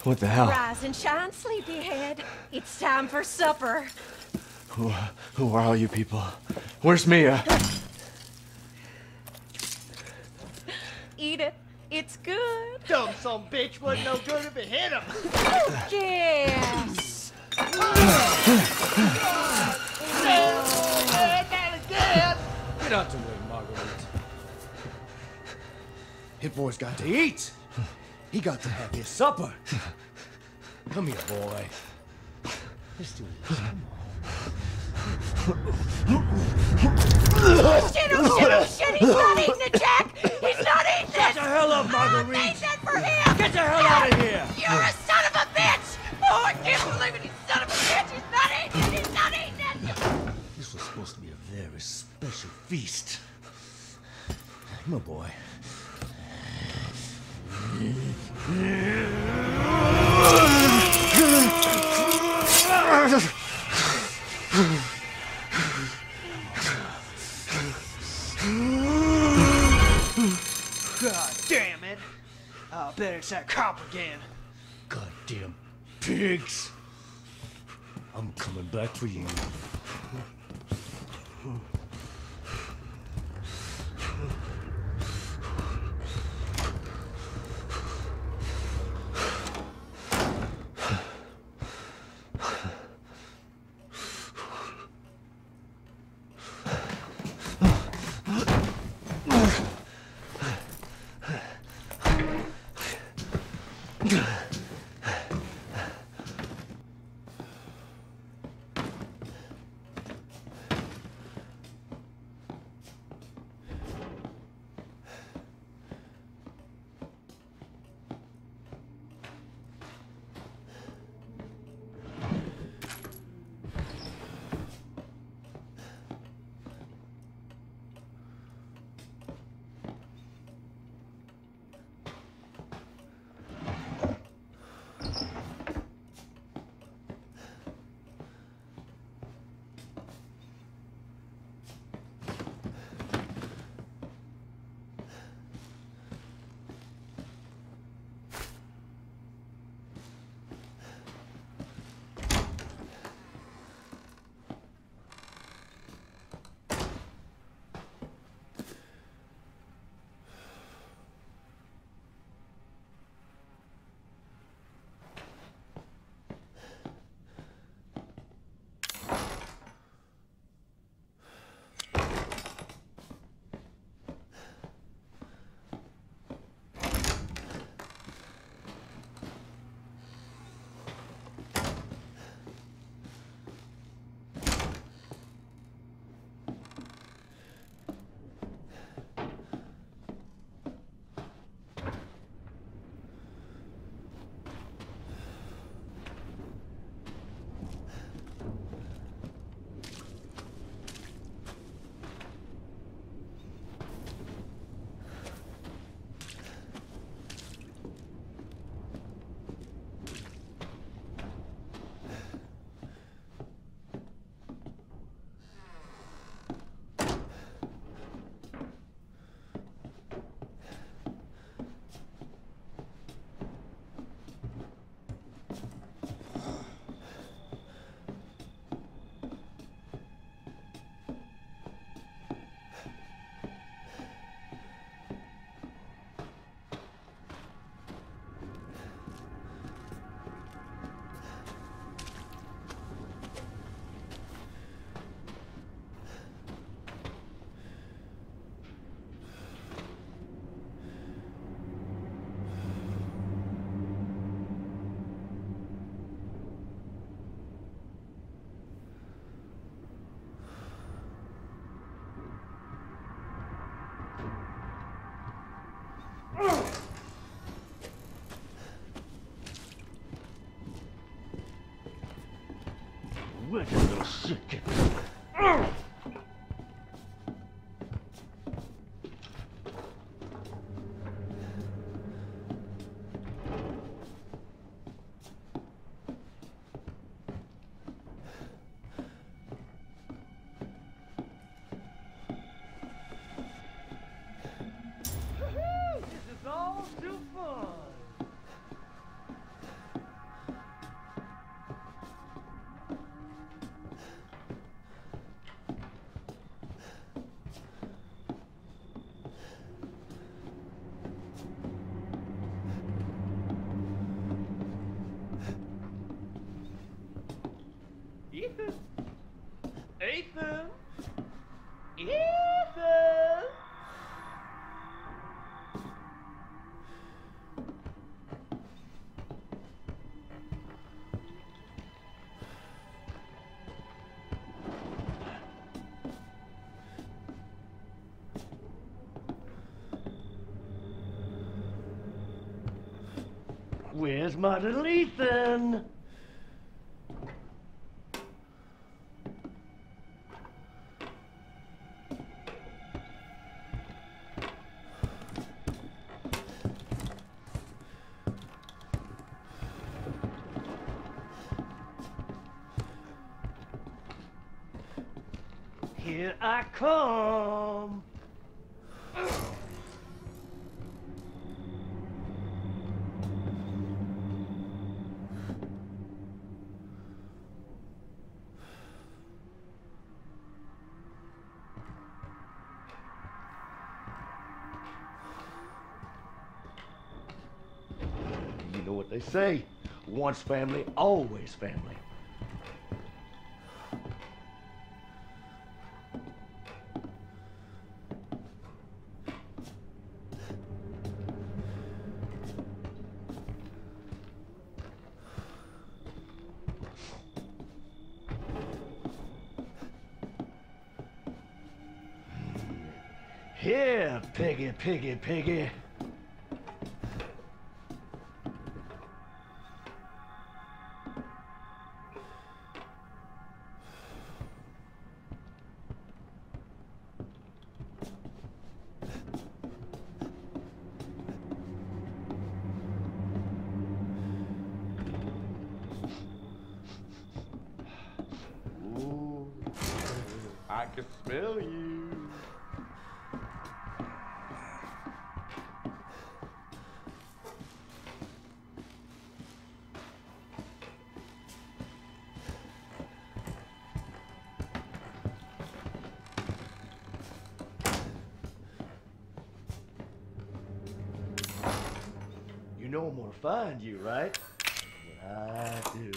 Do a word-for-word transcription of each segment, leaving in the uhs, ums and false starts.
What the hell? Rise and shine, sleepyhead. It's time for supper. Who, who are all you people? Where's Mia? Eat it. It's good. Dumb son bitch wasn't no good if it hit him. Yes. Get out the way, Marguerite. Hit boy's got to eat. He got to have his supper. Come here, boy. Let's do this. Come Oh, shit, oh, shit, oh, shit. He's not eating it, Jack. He's not eating Get it. the hell up, I Marguerite. made that for him. Get the hell out of here. You're a son of a bitch. Oh, I can't believe it. You son of a bitch. He's not eating it. He's not eating it. This was supposed to be a very special feast. Come on, boy. God damn it! I'll bet it's that cop again. Goddamn pigs! I'm coming back for you. Wicked little shit. This is all Ethan! Ethan! Where's my little Ethan? Here I come. You know what they say, once family, always family. Here, piggy, piggy, piggy. Ooh, I can smell you. You know I'm gonna find you, right? I do.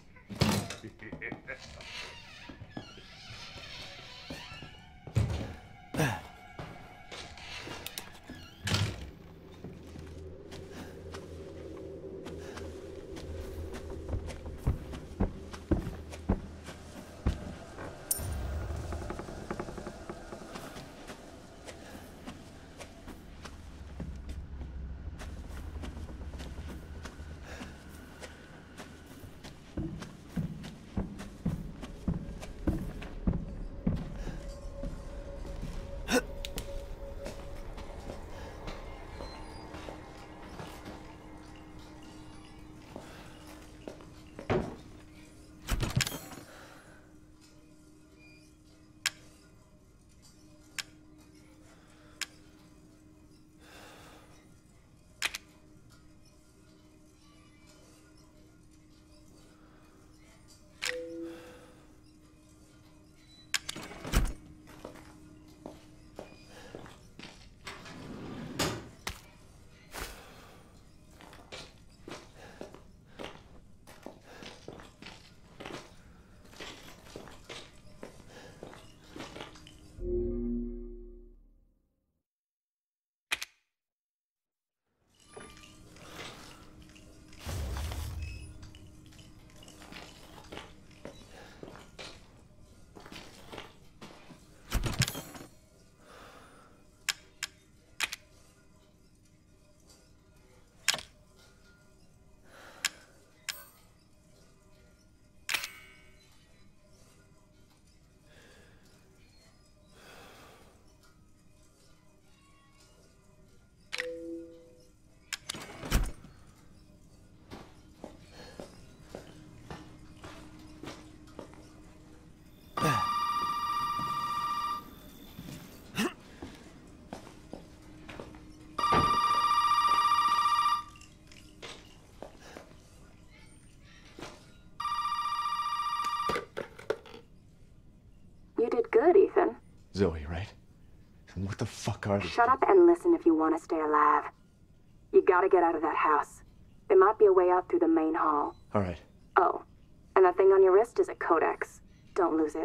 You did good, Ethan. Zoe, right? And what the fuck are these? Shut up and listen if you want to stay alive. You gotta get out of that house. There might be a way out through the main hall. All right. Oh, and that thing on your wrist is a codex. Don't lose it. It's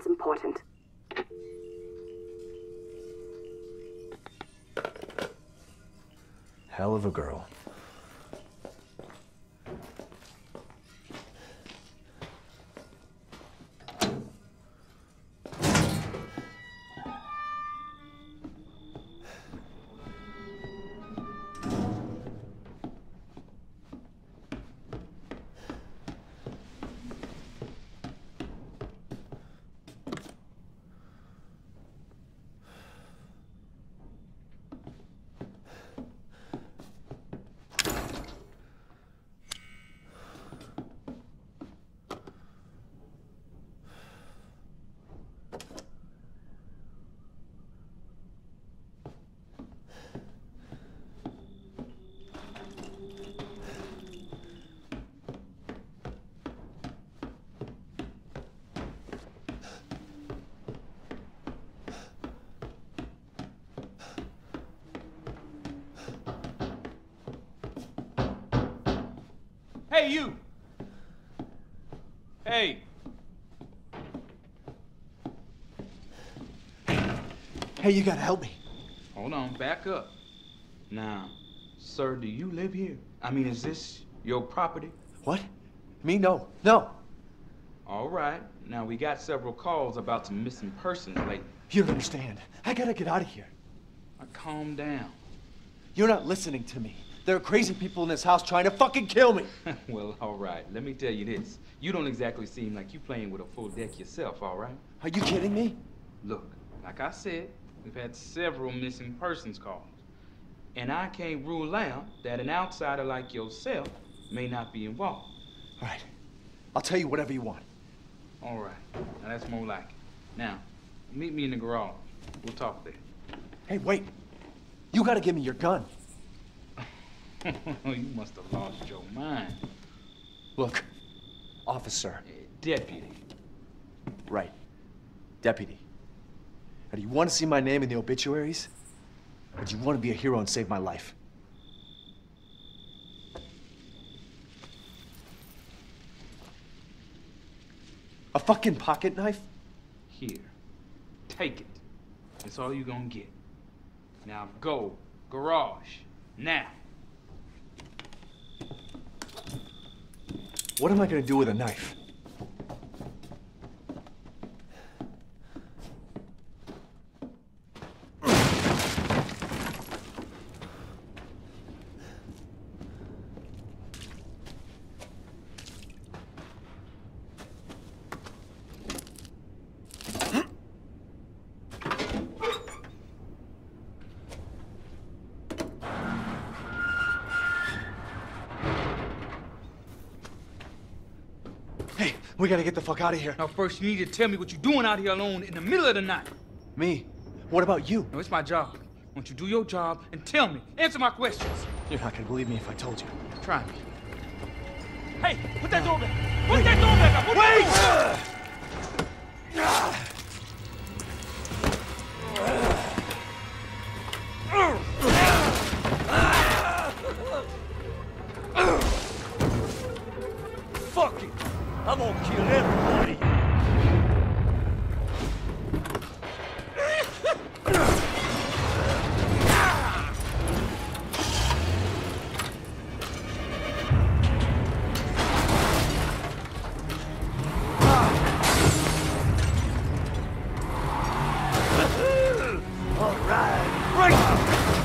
It's important. Hell of a girl. Hey, you! Hey! Hey, you gotta help me. Hold on, back up. Now, sir, do you live here? I mean, is this your property? What? Me? No. No. All right. Now, we got several calls about some missing persons lately. You don't understand. I gotta get out of here. Now, calm down. You're not listening to me. There are crazy people in this house trying to fucking kill me. Well, all right. Let me tell you this. You don't exactly seem like you playing with a full deck yourself, all right? Are you kidding me? Look, like I said, we've had several missing persons calls. And I can't rule out that an outsider like yourself may not be involved. All right. I'll tell you whatever you want. All right. Now, that's more like it. Now, meet me in the garage. We'll talk there. Hey, wait. You gotta give me your gun. You must have lost your mind. Look, officer. Uh, deputy. Right. Deputy. Now, do you want to see my name in the obituaries? Or do you want to be a hero and save my life? A fucking pocket knife? Here. Take it. That's all you're gonna get. Now go. Garage. Now. What am I gonna do with a knife? Hey, we gotta get the fuck out of here. Now first you need to tell me what you're doing out here alone in the middle of the night. Me? What about you? No, it's my job. Won't you do your job and tell me? Answer my questions. You're not gonna believe me if I told you. Try me. Hey, put that door back. Put that door back up. Put Wait! That Fuck it! I'm gonna kill everybody! All right, right!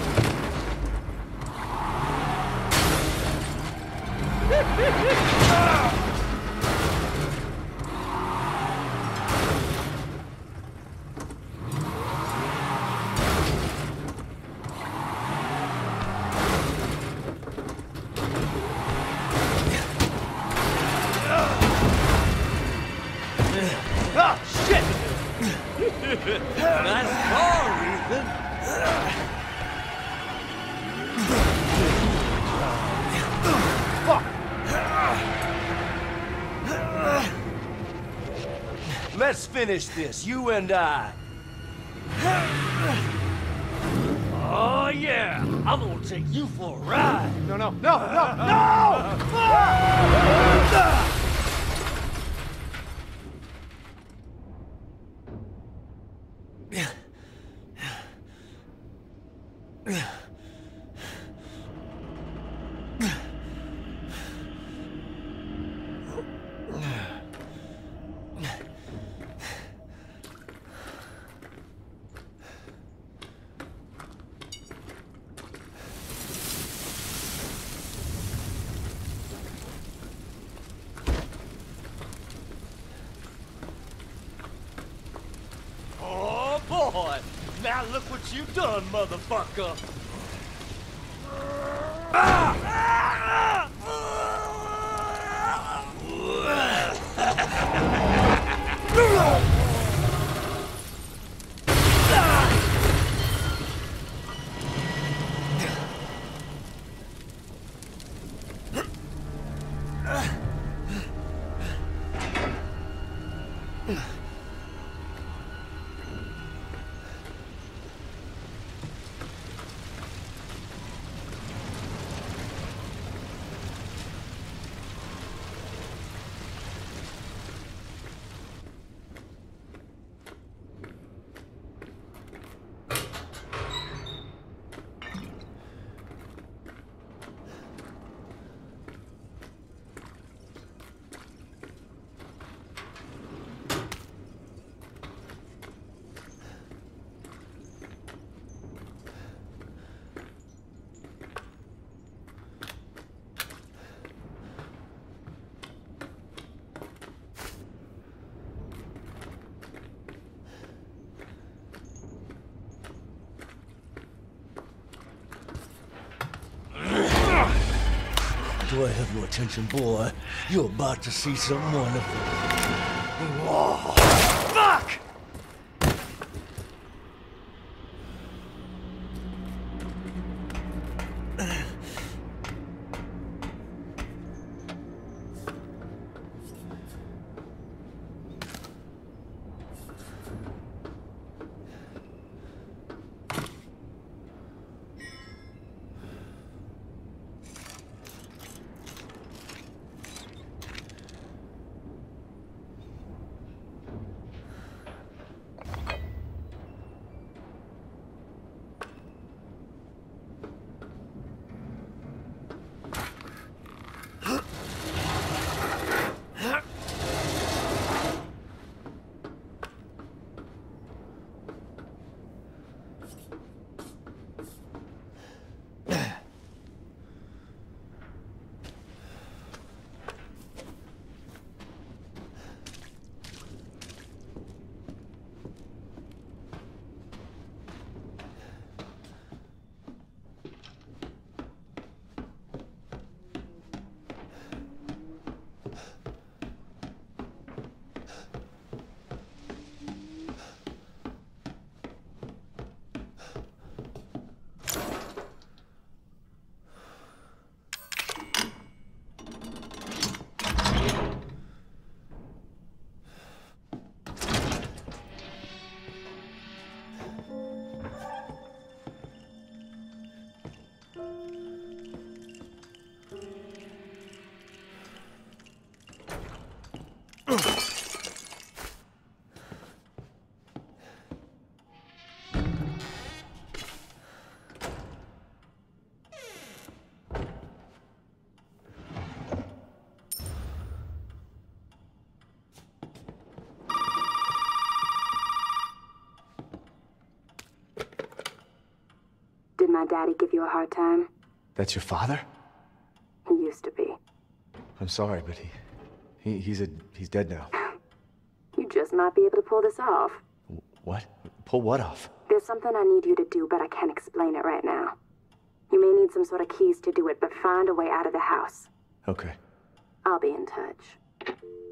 Oh, shit! Nice car, Ethan. Fuck! Let's finish this, you and I. Oh, yeah! I'm gonna take you for a ride. No, no, no, no, no! Oh boy! Now look what you done, motherfucker! Do I have your attention, boy? You're about to see something wonderful. Whoa. Fuck! Did my daddy give you a hard time? That's your father? He used to be. I'm sorry, but he, he he's a he's dead now. You just might be able to pull this off. What? Pull what off? There's something I need you to do, but I can't explain it right now. You may need some sort of keys to do it, but find a way out of the house. Okay. I'll be in touch.